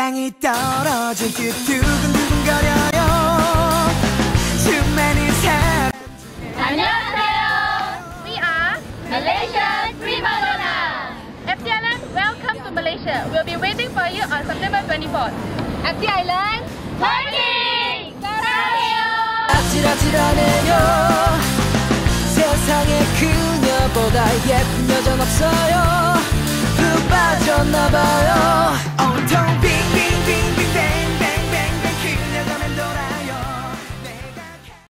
심장이 떨어질 듯 두근두근거려요. 수많은 사람. 안녕하세요. We are Malaysian Prima Donna. FT Island, welcome to Malaysia. We'll be waiting for you on September 24th. FT Island, party! 사랑해요. 아찔아찔하네요. 세상에 그녀보다 예쁜 여자는 없어요. 푹 빠졌나봐요.